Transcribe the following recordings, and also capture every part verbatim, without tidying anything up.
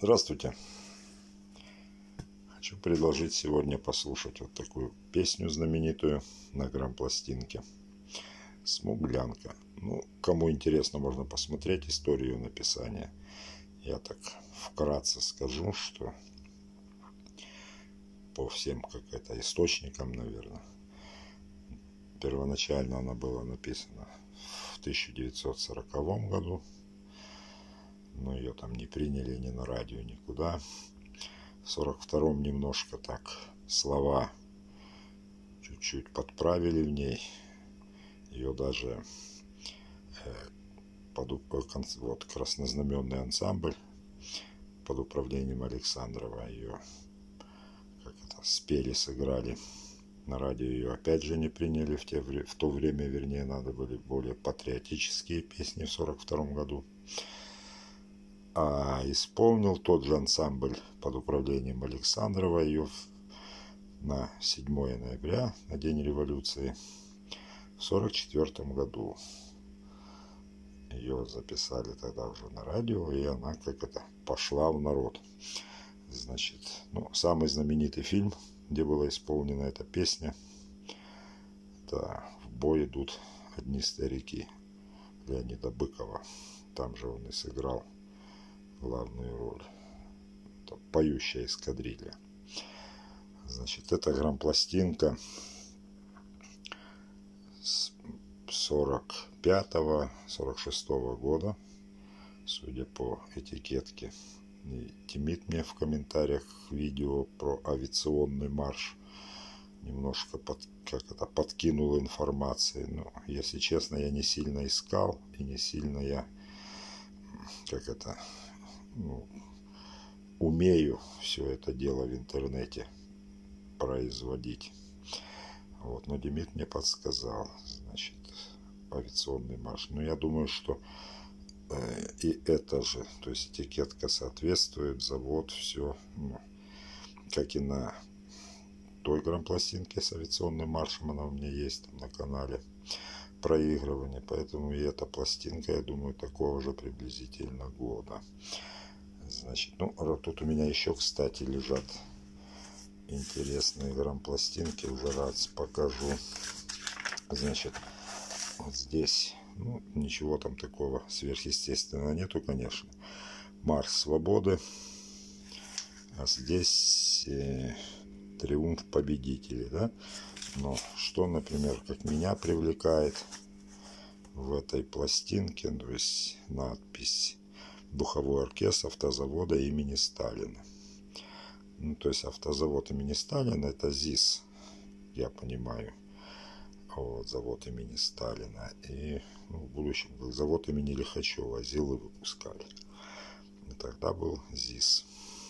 Здравствуйте! Хочу предложить сегодня послушать вот такую песню знаменитую на грампластинке «Смуглянка». Ну, кому интересно, можно посмотреть историю написания. Я так вкратце скажу, что по всем как это источникам, наверное, первоначально она была написана в тысяча девятьсот сороковом году, но ее там не приняли ни на радио, никуда. В сорок втором немножко так слова чуть-чуть подправили в ней. Ее даже э, под, вот, краснознаменный ансамбль под управлением Александрова ее как это, спели, сыграли. На радио ее опять же не приняли. В, те, в то время, вернее, надо были более патриотические песни в сорок втором году. А исполнил тот же ансамбль под управлением Александрова ее на седьмое ноября, на День революции, в сорок четвёртом году. Ее записали тогда уже на радио, и она как это пошла в народ. Значит, ну, самый знаменитый фильм, где была исполнена эта песня, это «В бой идут одни старики» Леонида Быкова. Там же он и сыграл главную роль. Это «Поющая эскадрилья». Значит, это грампластинка с сорок пятого — сорок шестого года, судя по этикетке. И Тимит мне в комментариях к видео про авиационный марш немножко под, как это, подкинул информации. Но, если честно, я не сильно искал и не сильно я как это ну, умею все это дело в интернете производить. Вот, но Демид мне подсказал, значит, авиационный марш. Но я думаю, что э, и это же, то есть этикетка соответствует, завод, все, ну, как и на той грампластинке с авиационным маршем, она у меня есть там на канале проигрывания, поэтому и эта пластинка, я думаю, такого же приблизительно года. Значит, ну, тут у меня еще, кстати, лежат интересные грампластинки, уже раз покажу. Значит, вот здесь, ну, ничего там такого сверхъестественного нету, конечно. Марш свободы. А здесь э, триумф победителей, да? Но что, например, как меня привлекает в этой пластинке, то есть надпись «Духовой оркестр автозавода имени Сталина». Ну, то есть автозавод имени Сталина — это ЗИС, я понимаю. Вот, завод имени Сталина. И ну, в будущем как завод имени Лихачева ЗИЛы выпускали. И тогда был ЗИС.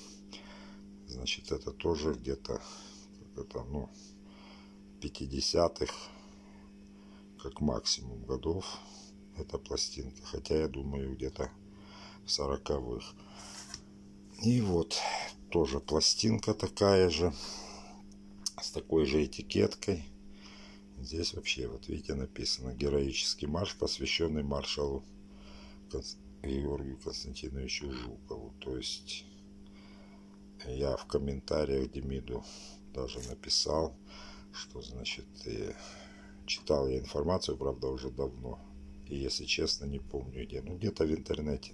Значит, это тоже где-то это, ну, пятидесятых, как максимум, годов эта пластинка. Хотя я думаю, где-то в сороковых. И вот тоже пластинка такая же, с такой же этикеткой. Здесь вообще, вот видите, написано «Героический марш, посвященный маршалу Георгию Константиновичу Жукову». То есть я в комментариях Демиду даже написал, что, значит, и читал я информацию, правда, уже давно. И, если честно, не помню где. Ну, где-то в интернете,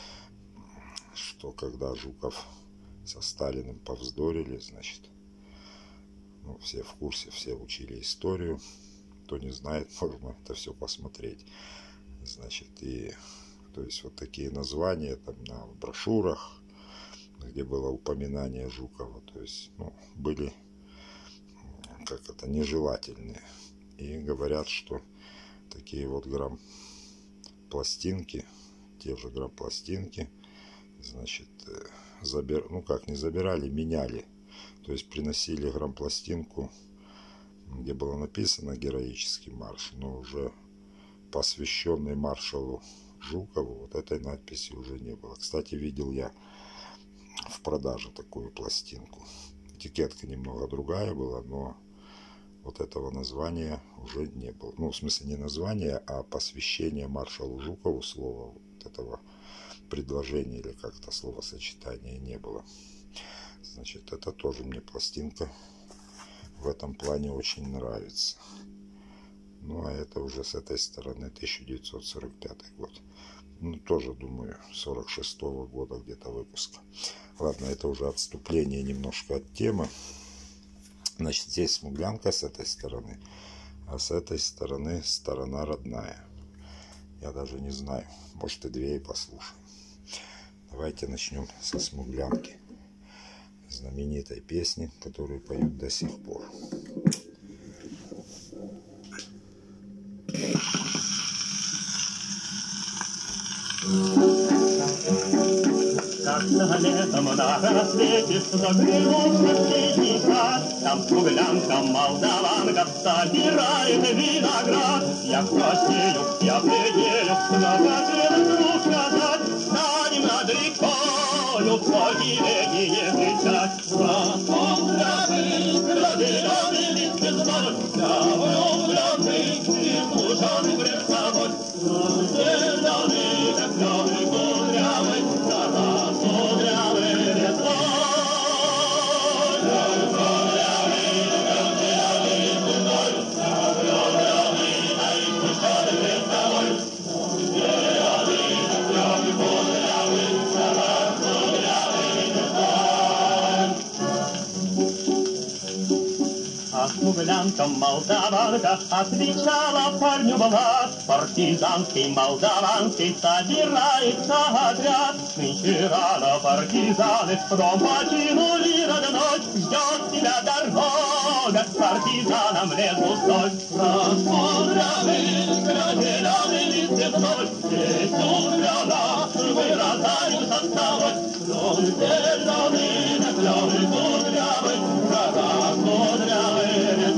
что когда Жуков со Сталиным повздорили, значит, ну, все в курсе, все учили историю. Кто не знает, можно это все посмотреть. Значит, и то есть вот такие названия там на брошюрах, где было упоминание Жукова, то есть, ну, были как это нежелательные. И говорят, что такие вот грампластинки, те же грампластинки, значит, забир, ну как не забирали, меняли. То есть приносили грампластинку, где было написано «Героический марш», но уже посвященный маршалу Жукову, вот этой надписи уже не было. Кстати, видел я в продаже такую пластинку. Этикетка немного другая была, но вот этого названия уже не было. Ну, в смысле, не название, а посвящение маршалу Жукову, слова вот этого предложения или как-то словосочетания не было. Значит, это тоже мне пластинка в этом плане очень нравится. Ну, а это уже с этой стороны тысяча девятьсот сорок пятый год. Ну, тоже, думаю, сорок шестого года где-то выпуска. Ладно, это уже отступление немножко от темы. Значит, здесь смуглянка с этой стороны, а с этой стороны сторона родная. Я даже не знаю, может и две и послушаем. Давайте начнем со смуглянки. Знаменитой песни, которую поют до сих пор. Как-то летом на рассвете заглянулся в тихий сад, там смуглянка молдаванка собирает виноград. Я краснею, я бледнею, захотелось ну сказать, станем над рекою высокие летние встречать. Распоздравы, градираны, листья звонок, я влюбленный, и слушан пред собой. Зеленый, как зеленый кудрявый, смуглянка молдаванка отвечала парню Влад. Партизанский молдаванский собирается отряд. Нынче рано партизаны дом покинули родной. Ждет тебя дорога к партизанам лес густой. Расподрявы, граделяны, листья вдоль, здесь утряда вырастают от тобой. Рон зеленый, на клёвый кудрявый, рога кудрявый.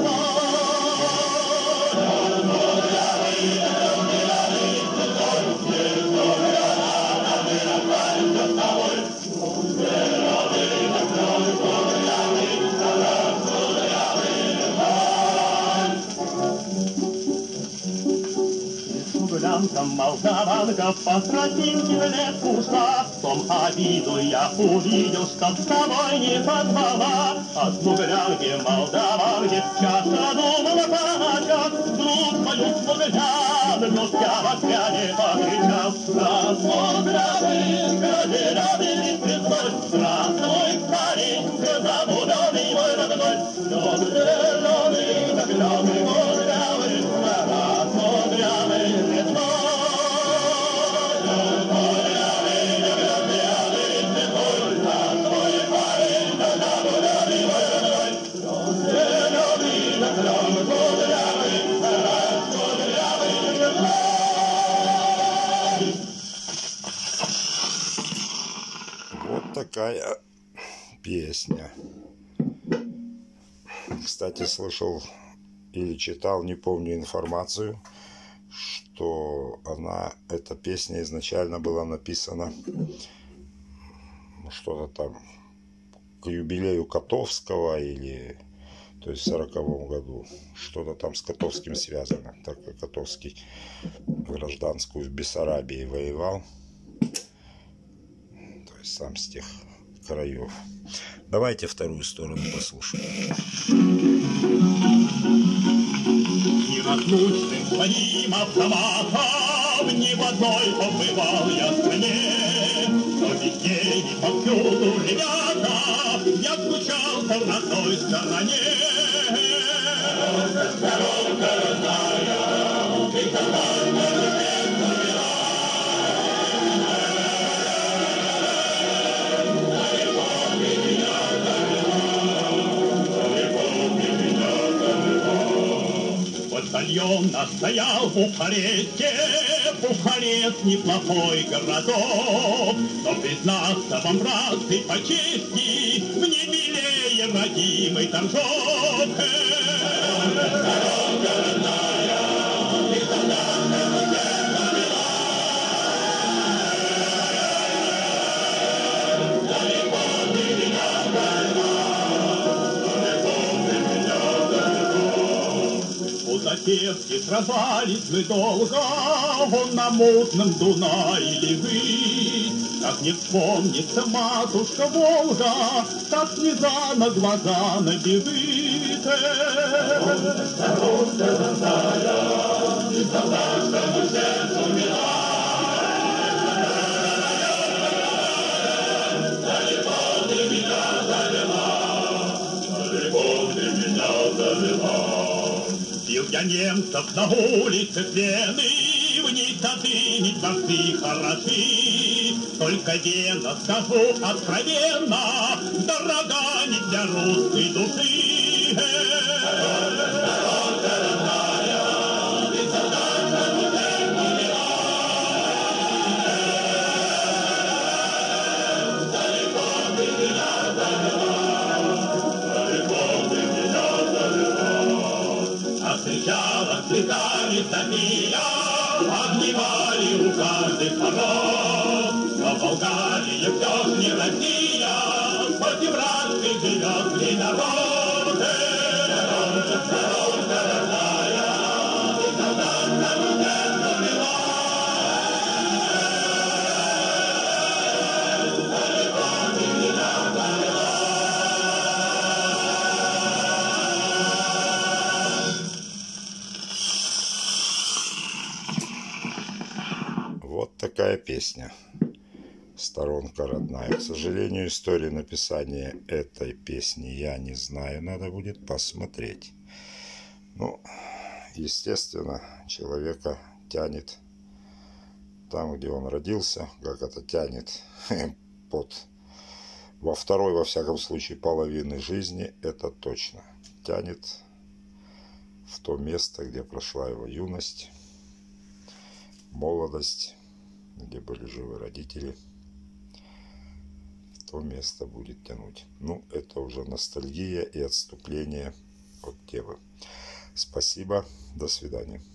Смуглянка молдаванка по тропинке в лес ушла. В том обиду я увидел, что с тобой не позвала. О смуглянке молдаванке часто думала по ночам. Вдруг мою смуглянку я в океане покричал. Расподрявы, граделяны, листья вдоль, здравствуй, парень, замудренный мой родной. Лед зеленый, как лёгкий кудрявый, расподрявый лесной. Вот такая песня. Кстати, слышал или читал, не помню информацию, что она, эта песня изначально была написана что-то там к юбилею Котовского, или то есть в сороковом году, что-то там с Котовским связано, так как Котовский гражданскую в Бессарабии воевал, то есть сам с тех краев. Давайте вторую сторону послушаем. Неразлучным своим автоматом ни в одной побывал я стране, но везде и повсюду, ребята, я скучал на той стороне. Сторонка родная, ты когда-то батальон настоял в Бухаресте. Бухарест неплохой городок, но признаться вам, братцы, по чести, мне милее родимый Торжок. Дорога родная, ты когда-то далеко ты меня дальна, далеко ты меня далеко. У Запевки сражались мы долго, он на мутном Дунае лежит. Как не вспомнится матушка Волга, как слеза на глаза набежит. Старушка родная, и солдатскому сердцу мила. Далеко ты меня завела, далеко ты меня завела. Бил я немцев на улице Вены, в ней сады и дворцы хороши. Только Вена, скажу откровенно, дорога не для русской души. Дорога родная, ты солдатскому сердцу мила. Далеко ты меня завела, далеко ты меня завела. А встречала цветами София, обнимали у каждых порог. Но Болгария все ж не Россия, хоть и в России живет три народа. Дорога, дорога родная, и солдатскому сердцу мила. Далеко ты меня завела. Вот такая песня. Сторонка родная. К сожалению, историю написания этой песни я не знаю. Надо будет посмотреть. Ну, естественно, человека тянет там, где он родился. Как это тянет под... Во второй, во всяком случае, половины жизни. Это точно. Тянет в то место, где прошла его юность, молодость, где были живы родители. То место будет тянуть. Ну, это уже ностальгия и отступление от темы. Спасибо. До свидания.